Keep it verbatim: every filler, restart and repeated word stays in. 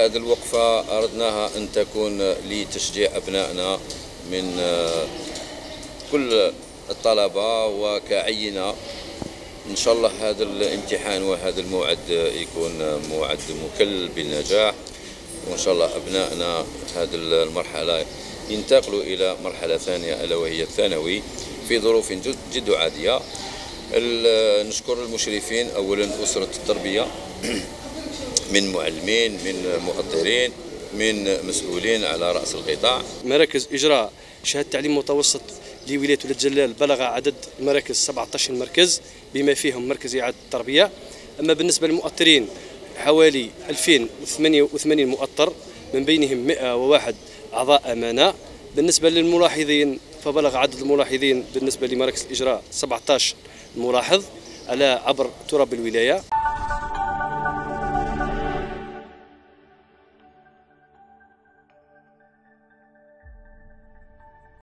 هذه الوقفة أردناها أن تكون لتشجيع أبنائنا من كل الطلبة وكعينة. إن شاء الله هذا الامتحان وهذا الموعد يكون موعد مكلل بالنجاح، وإن شاء الله أبنائنا هذه المرحلة ينتقلوا إلى مرحلة ثانية ألا وهي الثانوي في ظروف جد, جد عادية. نشكر المشرفين أولا أسرة التربية من معلمين من مؤطرين من مسؤولين على رأس القطاع. مراكز إجراء شهادة تعليم متوسط لولاية ولد جلال بلغ عدد المراكز سبعة عشر مركز بما فيهم مركز إعادة التربية. أما بالنسبة للمؤطرين حوالي ألفين وثمانية وثمانين مؤطر، من بينهم مئة وواحد أعضاء أمانة. بالنسبة للملاحظين فبلغ عدد الملاحظين بالنسبة لمراكز الإجراء سبعة عشر ملاحظ على عبر تراب الولاية.